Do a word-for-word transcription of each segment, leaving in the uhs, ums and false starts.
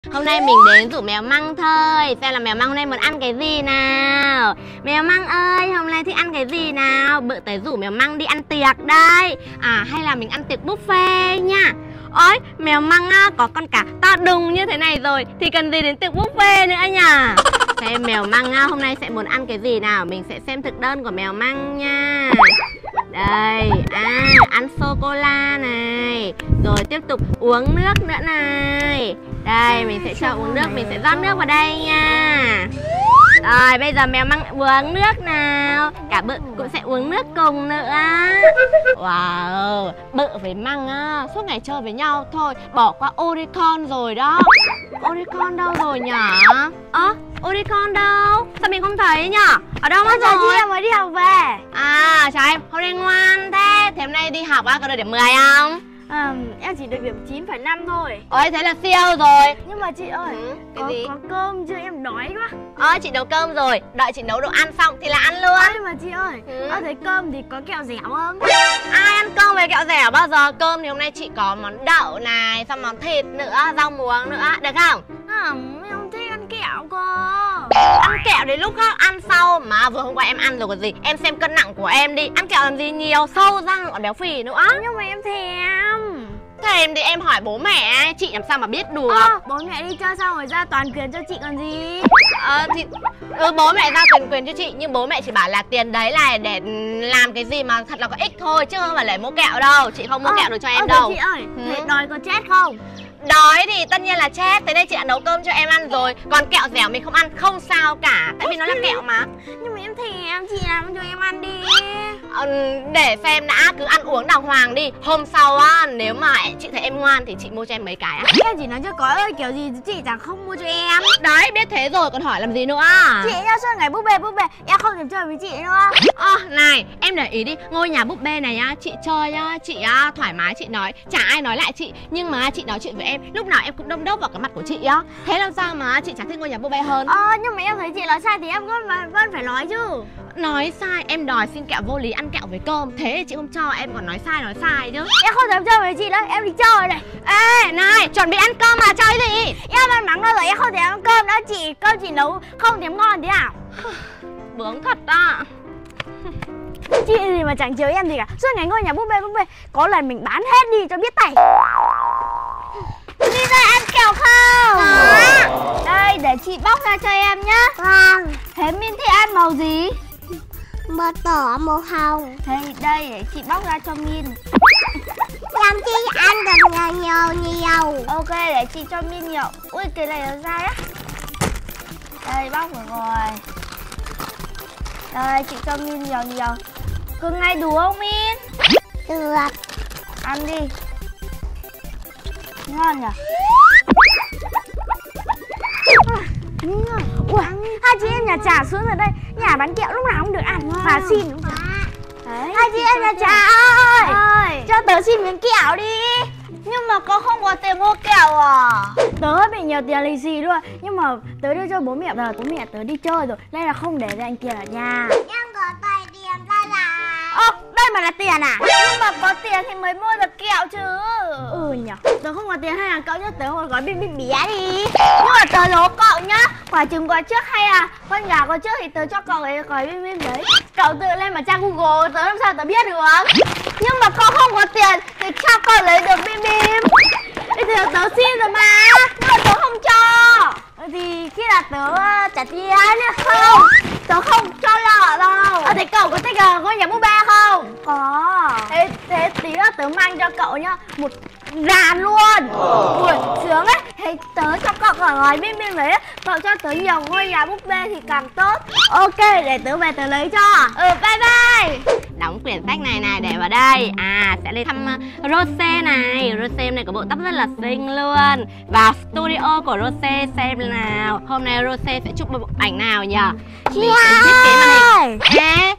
Hôm nay mình đến rủ mèo Măng thôi. Xem là mèo Măng hôm nay muốn ăn cái gì nào. Mèo Măng ơi, hôm nay thích ăn cái gì nào? Bự tới rủ mèo Măng đi ăn tiệc đây. À hay là mình ăn tiệc buffet nha. Ôi, mèo Măng á, có con cá to đùng như thế này rồi thì cần gì đến tiệc buffet nữa nhỉ? Xem mèo Măng á, hôm nay sẽ muốn ăn cái gì nào. Mình sẽ xem thực đơn của mèo Măng nha. Đây, à, ăn sô-cô-la này. Rồi tiếp tục uống nước nữa này. Đây, mình sẽ cho uống nước, mình sẽ rót nước vào đây nha. Rồi, bây giờ mèo Măng uống nước nào. Cả Bự cũng sẽ uống nước cùng nữa. Wow, Bự với Măng á, suốt ngày chơi với nhau thôi. Bỏ qua Oricon rồi đó. Oricon đâu rồi nhở? Ơ, à, Oricon đâu? Sao mình không thấy nhở? Ở đâu mất rồi? Chị em mới đi học về. À, chào em, hôm nay ngoan thế. Thế hôm nay đi học á, có được điểm mười không? À, em chỉ được điểm chín phẩy năm thôi. Ôi, thế là siêu rồi. Nhưng mà chị ơi, ừ, cái có, gì? có cơm chưa, em đói quá. Ơ, chị nấu cơm rồi. Đợi chị nấu đồ ăn xong thì là ăn luôn. À, nhưng mà chị ơi, ừ. ở thấy cơm thì có kẹo dẻo không? Ai ăn cơm với kẹo dẻo bao giờ? Cơm thì hôm nay chị có món đậu này, xong món thịt nữa, rau muống nữa, được không? À, em không thích ăn kẹo cơ. Ăn kẹo đến lúc khác ăn sau. Mà vừa hôm qua em ăn rồi còn gì. Em xem cân nặng của em đi. Ăn kẹo làm gì nhiều, sâu răng còn béo phì nữa. Nhưng mà em thèm. Thèm thì em hỏi bố mẹ. Chị làm sao mà biết được. à, Bố mẹ đi chơi xong rồi ra toàn quyền cho chị còn gì. Ờ thì ừ, bố mẹ ra quyền quyền cho chị. Nhưng bố mẹ chỉ bảo là tiền đấy là để làm cái gì mà thật là có ích thôi. Chứ không phải để mua kẹo đâu. Chị không mua à, kẹo được cho em à, đâu. Chị ơi, ừ. thế đói có chết không? Đói thì tất nhiên là chết. Thế nên chị đã nấu cơm cho em ăn rồi. Còn kẹo dẻo mình không ăn không sao cả. Tại vì nó là kẹo mà. Nhưng mà em thèm, chị làm cho em ăn đi. ờ, Để xem đã, cứ ăn uống đàng hoàng đi. Hôm sau á, nếu mà chị thấy em ngoan thì chị mua cho em mấy cái á. Em chỉ nói cho có ơi, kiểu gì chị chẳng không mua cho em. Đấy, biết thế rồi còn hỏi làm gì nữa. Chị nhá, suốt ngày búp bê búp bê, em không thèm chơi với chị nữa. Ơ, à, này, em để ý đi, ngôi nhà búp bê này á, chị chơi á, chị á, thoải mái chị nói, chả ai nói lại chị. Nhưng mà chị nói chuyện với em, lúc nào em cũng đâm đốc vào cái mặt của chị á. Thế làm sao mà chị chẳng thích ngôi nhà búp bê hơn? Ờ, nhưng mà em thấy chị nói sai thì em vẫn, vẫn phải nói chứ. Nói sai, em đòi xin kẹo vô lý, ăn kẹo với cơm. Thế thì chị không cho, em còn nói sai, nói sai chứ. Em không thèm chơi với chị đấy, em đi chơi này. Ê, này, chuẩn bị ăn cơm mà, chơi gì? Em ăn mắng đâu rồi, em không thèm ăn cơm đó chị. Cơm chị nấu không thèm ngon thế nào. Bướng thật á. Chị gì mà chẳng chiều em gì cả. Suốt ngày ngôi nhà búp bê búp bê. Có lần mình bán hết đi cho biết tay. Đi ra ăn kẹo không? À. Đây, để chị bóc ra cho em nhá. Vâng. Thế Min thích ăn màu gì? Màu đỏ, màu hồng. Thế đây, để chị bóc ra cho Min. Em thích ăn được nhiều nhiều nhiều. Ok, để chị cho Min nhiều. Ui, cái này nó dai á. Đây, bóc được rồi. Đây, chị cho Min nhiều nhiều. Cưng này đủ không Min? Được. Ăn đi. Ngon nhỉ? À, ui, hai chị em nhà Trà xuống rồi đây. Nhà bán kẹo lúc nào cũng được ăn. Và xin đúng không? Đấy, hai chị em nhà Trà ơi, ơi, cho tớ xin miếng kẹo đi. Nhưng mà con không có tiền mua kẹo à? Tớ bị nhiều tiền lì xì luôn. Nhưng mà tớ đưa cho bố mẹ và bố mẹ tớ đi chơi rồi. Nên là không để dành tiền ở nhà. Em có tài tiền ra là. Ơ, đây mà là tiền à? Nhưng mà có tiền thì mới mua được kẹo chứ. Ừ nhỉ. Tớ không có tiền hay là cậu nhá, tớ một gói bim bim bé đi. Nhưng mà tớ đố cậu nhá, quả trứng có trước hay là con gà có trước thì tớ cho cậu ấy gói bim bim đấy. Cậu tự lên mà tra Google, tớ làm sao tớ biết được. Nhưng mà con không có tiền thì sao con lấy được bim bim? Bây giờ tớ xin rồi mà. Nhưng mà tớ không cho. Thì khi là tớ trả tiền nữa không? Tớ không cho lọ đâu. À, thế cậu có thích uh, ngôi nhà búp bê không? Có. Thế, thế tí nữa tớ mang cho cậu nhá một dàn luôn. Ui, sướng ấy. Thế tớ cho cậu cả gói bim bim đấy. Cậu cho tớ nhiều ngôi nhà búp bê thì càng tốt. Ok, để tớ về tớ lấy cho. Ừ, bye bye. Đóng quyển sách này này để vào đây. À, sẽ lên thăm uh, Rose này. Rose này có bộ tóc rất là xinh luôn. Vào studio của Rose xem nào. Hôm nay Rose sẽ chụp một bộ ảnh nào nhỉ? Mình sẽ thiết kế màn hình. Ê,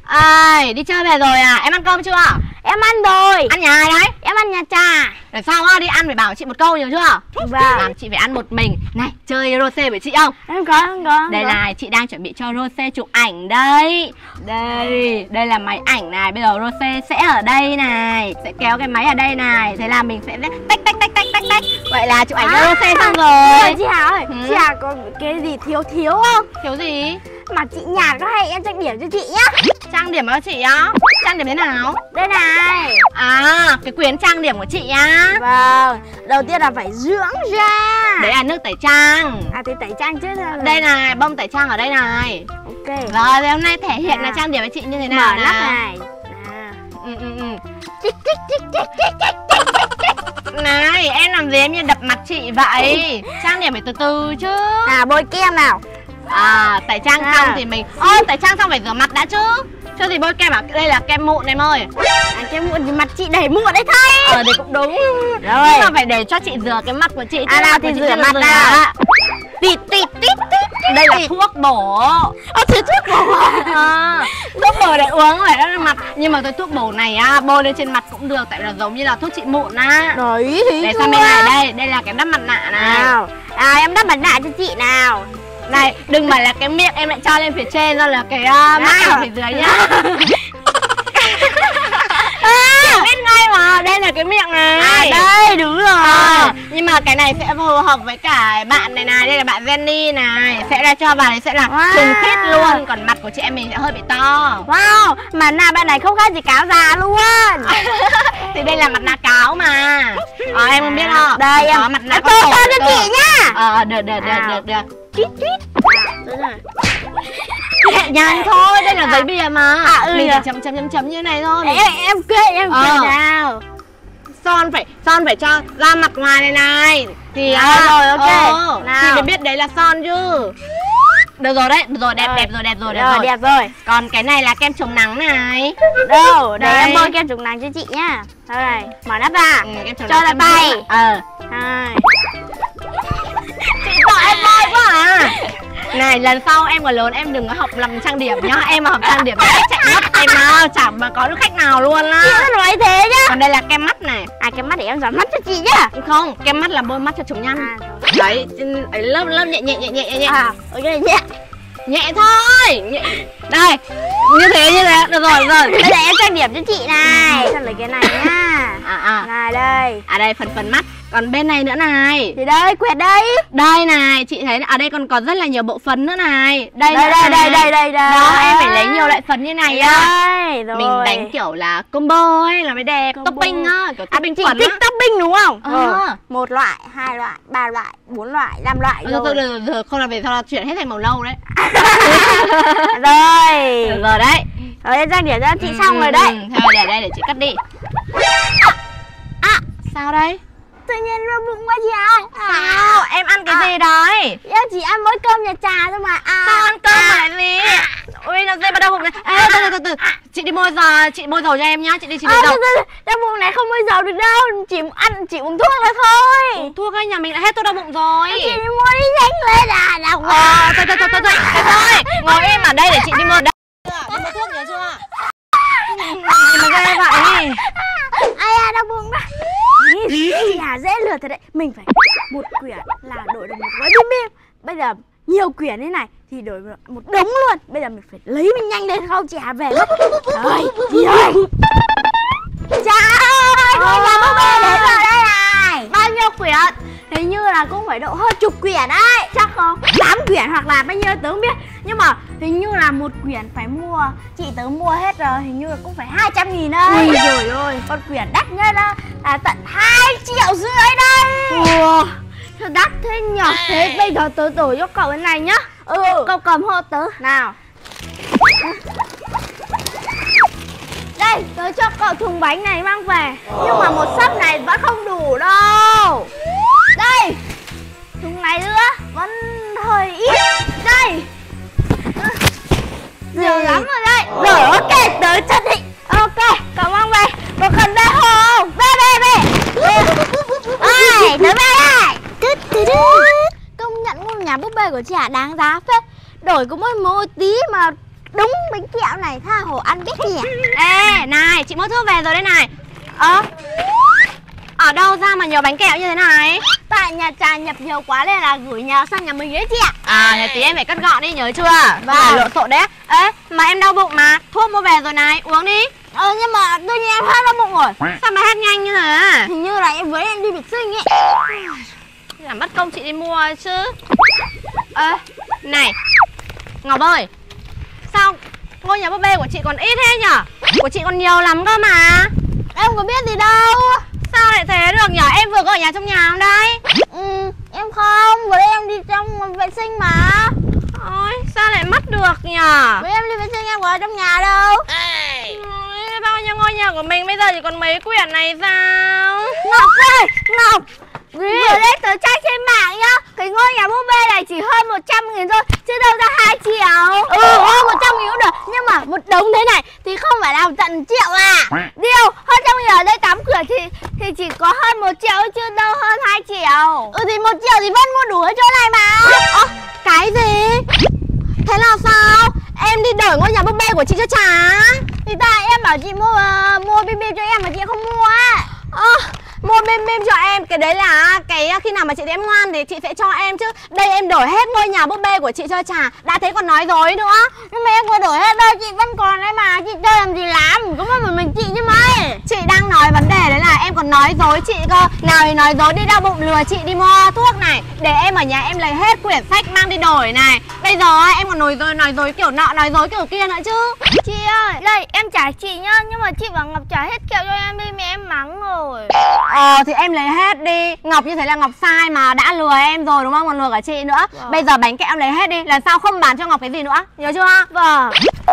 Ai, đi chơi về rồi à? Em ăn cơm chưa? Em ăn rồi. Ăn nhà ai đấy? Em ăn nhà trà. Để sau á, đi ăn phải bảo chị một câu nhiều chưa? Vâng. Làm chị phải ăn một mình. Này, chơi Rose với chị không? Em có, em có. Đây này, chị đang chuẩn bị cho Rose chụp ảnh đây. Đây, đây là máy ảnh này. Bây giờ Rose sẽ ở đây này, sẽ kéo cái máy ở đây này. Thế là mình sẽ tách tách tách tách tách tách. Vậy là chụp ảnh cho Rose xong rồi. Chị Hà ơi, Ừ. chị Hà có cái gì thiếu thiếu không? Thiếu gì? Mà chị nhàn có hay em trang điểm cho chị nhá. Trang điểm cho chị á? Trang điểm thế nào? Đây này. À, cái quyển trang điểm của chị á. Vâng, đầu tiên là phải dưỡng da. Đấy là nước tẩy trang. À thì tẩy trang trước rồi. Đây này, bông tẩy trang ở đây này. Ok. Rồi, thì hôm nay thể hiện là À. trang điểm với chị như thế nào Mở nắp nào? này. À. Ừ, ừ, ừ. Chích, chích, chích, chích, chích, chích, chích, chích, chích. Này, em làm gì em như đập mặt chị vậy? Trang điểm phải từ từ chứ. À, bôi kem nào. À, tẩy trang À. xong thì mình Ơ, tẩy trang xong phải rửa mặt đã chứ. Chứ gì bôi kem à? Đây là kem mụn em ơi. À, kem mụn thì mặt chị đầy mụn đấy thay. Ờ, thì cũng đúng. Rồi. Nhưng mà phải để cho chị rửa cái mặt của chị. À, chứ nào mặt thì của chị rửa chưa mặt rửa. nào. Tịt tịt tịt tịt. Đây là thuốc bổ. Ơ, thì thuốc bổ À, thuốc bổ để uống phải đó là mặt. Nhưng mà cái thuốc bổ này á, bôi lên trên mặt cũng được. Tại vì là giống như là thuốc trị mụn á. Đấy thì Để sang bên này đây, đây là cái đắp mặt nạ này. nào. À, em đắp mặt nạ cho chị nào. Này, đừng bảo là cái miệng em lại cho lên phía trên, do là cái uh, mắt em ở phía dưới nhá. Chị biết ngay mà, đây là cái miệng này. À, đây, đúng rồi. À, nhưng mà cái này sẽ phù hợp với cả bạn này này, đây là bạn Jenny này. Sẽ ra cho bà này sẽ là Wow. trùng khít luôn. Còn mặt của chị em mình sẽ hơi bị to. Wow, mặt nạ bạn này không khác gì cáo già luôn. Thì đây là mặt nạ cáo mà. Ờ, em không biết không? Đây em, có mặt nạ em có tô tổ cho cơ. chị nhá. Ờ, được, được, được, Nào. được, được. Chít chít. À, đúng rồi. Nhẹ nhàng thôi, đây là giấy bìa mà. À, ừ mình nhỉ. chỉ chấm chấm chấm chấm như này thôi. Em em kê em kê Ờ. nào. Son phải son phải cho ra mặt ngoài này này. Thì À, à, rồi, ok. ờ, Nào. thì mới biết đấy là son chứ. Được rồi đấy, được rồi, đẹp Rồi. đẹp rồi, đẹp rồi, đẹp Rồi, rồi. đẹp rồi. Còn cái này là kem chống nắng này. Đâu, để Đây. em bôi kem chống nắng cho chị nhá. Đây này, mở nắp ra. Ừ, kem chống Cho nắng là em tay. biết. Ờ. Hai. Chị sợ em bôi quá à. Này, lần sau em còn lớn em đừng có học làm trang điểm nhá. Em mà học trang điểm em chạy mất em mà chẳng mà có được khách nào luôn á. Chị cứ nói thế nhá. Còn đây là kem mắt này. À, cái mắt để em dán mắt cho chị nhá. Không, kem mắt là bôi mắt cho chúng nhăn. À, Đấy, ấy, lớp lớp nhẹ nhẹ nhẹ nhẹ nhẹ. à, ok nhé. Nhẹ thôi, nhẹ. Đây, như thế như thế, được rồi, được rồi. Bây giờ em trang điểm cho chị này. Xong lấy cái này nhá. À, à, Này đây. à đây phần phần mắt. Còn bên này nữa này. Thì đây, quẹt đây. Đây này, chị thấy ở đây còn có rất là nhiều bộ phấn nữa này. Đây Đây nữa đây này. đây đây đây đây. Đó, em phải lấy nhiều loại phấn như này á. Đây, rồi. Mình đánh kiểu là combo ấy là mới đẹp. Combo. Topping á, kiểu À, topping chị phấn thích á. topping đúng không? Ờ. Ừ. Một loại, hai loại, ba loại, bốn loại, năm loại Thôi, rồi. thôi, được, được, không là về sau là chuyển hết thành màu nâu đấy. Rồi. Được rồi đấy. Rồi em trang điểm cho chị Ừ, xong rồi đấy. ừ, thôi để đây để chị cắt đi. À, sao đây? Tự nhiên nó bụng quá chị ạ. Sao? Em ăn cái gì đấy? Em chỉ ăn mỗi cơm nhà trà thôi mà. À. Sao ăn cơm mà lại gì? Ui, nó dây vào đâu bụng này. Ê, từ từ từ từ. Chị đi mua dầu, chị mua dầu cho em nhá. Chị đi chị À, mua từ dầu. từ, trong bụng này không bao giờ được đâu. Chỉ ăn, chỉ uống thuốc là thôi. Uống thuốc ấy, nhà mình đã hết thuốc đau bụng rồi. Chị đi mua đi nhanh lên à. Đau quá. Ờ, thôi thôi thôi thôi thôi. Thôi thôi. Ngồi im ở đây để chị đi mua đây. Đi mua thuốc nhớ chưa? Nhưng mà ghê vậy. Ai à, đau bụng đó. Chị Hà dễ lừa thật đấy. Mình phải một quyển là đổi được một gói bim bim. Bây giờ nhiều quyển thế này thì đổi được một đống luôn. Bây giờ mình phải lấy mình nhanh lên không chị Hà về mất. Rồi, đi thôi. Trời ơi, ngôi nhà búp bê đến rồi đây này. Bao nhiêu quyển? Hình như là cũng phải độ hơn chục quyển đấy. Chắc không? Tám quyển hoặc là bao nhiêu tớ không biết. Nhưng mà hình như là một quyển phải mua. Chị tớ mua hết rồi, hình như là cũng phải hai trăm nghìn đấy. Ui trời ơi. Còn quyển đắt nhất là, là tận hai triệu rưỡi đây. Ủa, sao đắt thế nhở? Thế bây giờ tớ đổi cho cậu cái này nhá. Ừ, cậu cầm hộ tớ. Nào. Đây, tớ cho cậu thùng bánh này mang về. Nhưng mà một sấp này vẫn không đủ đâu. Đây, thùng này nữa vẫn hơi ít. Đây, nhiều lắm rồi đây. Rồi ok, tớ chất định. Ok, cậu mang về. Có cần bê hồ không? Bê bê bê. Ôi, tớ bê đây. Công nhận ngôi nhà búp bê của chị Hà đáng giá phết. Đổi có mỗi một tí mà Đúng bánh kẹo này tha hồ ăn biết gì à? Ê, này, chị mua thuốc về rồi đây này. Ơ, ở đâu ra mà nhiều bánh kẹo như thế này? Tại nhà Trà nhập nhiều quá nên là gửi nhờ sang nhà mình ấy chị ạ. À, nhà tí em phải cắt gọn đi, nhớ chưa? Vâng. Phải lộn xộn đấy. Ê, mà em đau bụng mà, thuốc mua về rồi này, uống đi. Ờ nhưng mà tự nhiên em hết đau bụng rồi. Sao mà hết nhanh như thế? Hình như là em với em đi vệ sinh ấy. Làm mất công chị đi mua chứ. Ê, này Ngọc ơi, sao ngôi nhà búp bê của chị còn ít thế nhở? Của chị còn nhiều lắm cơ mà. Em có biết gì đâu. Sao lại thế được nhở? Em vừa có ở nhà trong nhà không đây? Ừ, em không, vừa đây em đi trong vệ sinh mà. Ôi, sao lại mất được nhở? Với em đi vệ sinh em có ở trong nhà đâu. Ôi, bao nhiêu ngôi nhà của mình bây giờ chỉ còn mấy quyển này sao? Ngọc ơi, Ngọc, vừa đây tớ tra trên mạng nhá, cái ngôi nhà búp bê này chỉ hơn một trăm nghìn thôi, chứ đâu ra hai triệu. Ừ, hơn một trăm nghìn cũng được, nhưng mà một đống thế này thì không phải là tận triệu à. Điều, hơn trăm nghìn ở đây tám cửa thì thì chỉ có hơn một triệu chứ đâu hơn hai triệu. Ừ thì một triệu thì vẫn mua đủ ở chỗ này mà. Ơ, cái gì? Thế là sao? Em đi đổi ngôi nhà búp bê của chị cho Trà. Thì tại em bảo chị mua uh, mua bim bim cho em mà chị không mua á. Ơ, mua bim bim cho em, cái đấy là cái khi nào mà chị thấy em ngoan thì chị sẽ cho em chứ. Đây em đổi hết ngôi nhà búp bê của chị cho Trà, đã thế còn nói dối nữa. Nhưng mà em có đổi hết đâu, chị vẫn còn đấy mà, chị chơi làm gì lắm, có một mình chị chứ mấy. Chị đang nói vấn đề đấy là em còn nói dối chị cơ. Nào thì nói dối đi đau bụng lừa chị đi mua thuốc này, để em ở nhà em lấy hết quyển sách mang đi đổi này. Bây giờ em còn nói dối, nói dối kiểu nọ, nói dối kiểu kia nữa chứ. Chị ơi, đây em trả chị nhá, nhưng mà chị bảo Ngọc trả hết kẹo cho em đi mẹ em mắng rồi. Ờ thì em lấy hết đi. Ngọc như thế là Ngọc sai mà, đã lừa em rồi đúng không, còn lừa cả chị nữa. Vâng. Bây giờ bánh kẹo em lấy hết đi, lần sau không bán cho Ngọc cái gì nữa, nhớ chưa? Vâng.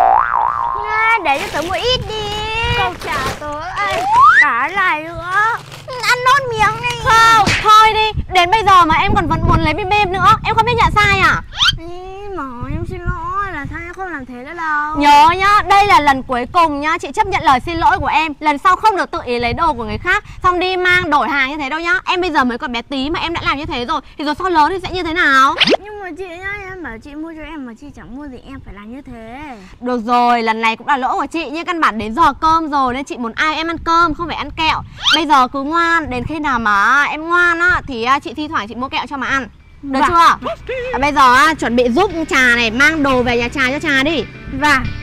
Nha, để cho tớ một ít đi. Cậu trả tớ ấy, cả này nữa. Ăn nốt miếng đi. Không, thôi đi, đến bây giờ mà em còn vẫn muốn lấy bim bim nữa, em không biết nhận sai à? Ý, mà em xin lỗi, là sao em không làm thế nữa đâu. Nhớ nhá, đây là lần cuối cùng nhá, chị chấp nhận lời xin lỗi của em. Lần sau không được tự ý lấy đồ của người khác, xong đi mang đổi hàng như thế đâu nhá. Em bây giờ mới còn bé tí mà em đã làm như thế rồi, thì rồi sau lớn thì sẽ như thế nào? Nhưng mà chị nhá, em bảo chị mua cho em mà chị chẳng mua gì em phải làm như thế. Được rồi, lần này cũng là lỗi của chị, nhưng căn bản đến giờ cơm rồi nên chị muốn ai em ăn cơm, không phải ăn kẹo. Bây giờ cứ ngoan, đến khi nào mà em ngoan á thì chị thi thoảng chị mua kẹo cho mà ăn. Được Vâng. chưa? Và bây giờ chuẩn bị giúp Trà này mang đồ về nhà Trà cho Trà đi. Và